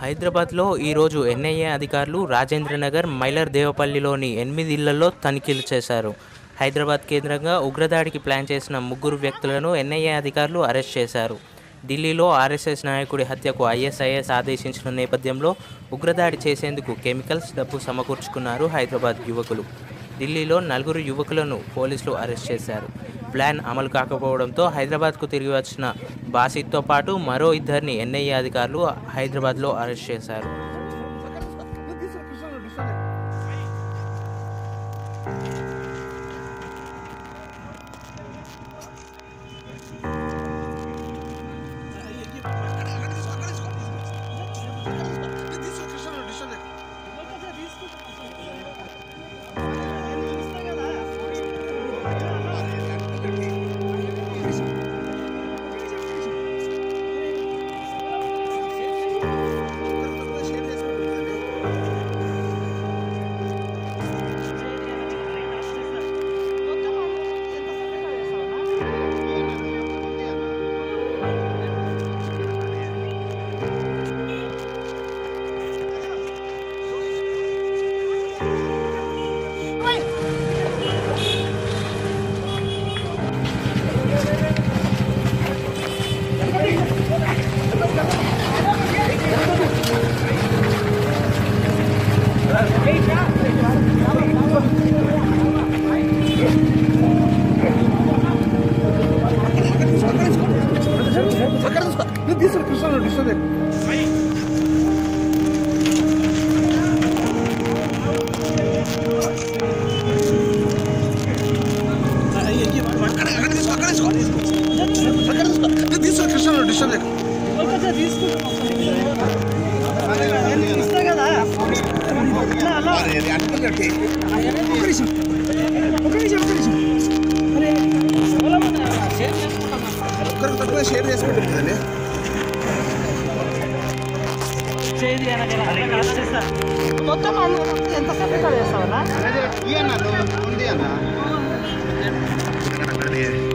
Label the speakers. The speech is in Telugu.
Speaker 1: హైదరాబాద్లో ఈరోజు ఎన్ఐఏ అధికారులు రాజేంద్రనగర్, మైలర్ దేవపల్లిలోని 8 ఇళ్లలో తనిఖీలు చేశారు. హైదరాబాద్ కేంద్రంగా ఉగ్రదాడికి ప్లాన్ చేసిన 3 వ్యక్తులను ఎన్ఐఏ అధికారులు అరెస్ట్ చేశారు. ఢిల్లీలో ఆర్ఎస్ఎస్ నాయకుడి హత్యకు ఐఎస్ఐఎస్ ఆదేశించిన నేపథ్యంలో ఉగ్రదాడి చేసేందుకు కెమికల్స్, డబ్బు సమకూర్చుకున్నారు హైదరాబాద్ యువకులు. ఢిల్లీలో 4 యువకులను పోలీసులు అరెస్ట్ చేశారు. ప్లాన్ అమలు కాకపోవడంతో హైదరాబాద్కు తిరిగి వచ్చిన బాసిత్తో పాటు మరో 2 ఎన్ఐఏ అధికారులు హైదరాబాద్లో అరెస్ట్ చేశారు.
Speaker 2: షేర్ చేసుకుంటుంది
Speaker 3: మొత్తం ఎంత సపరేట్ చేస్తావా?
Speaker 2: ఉంది అన్న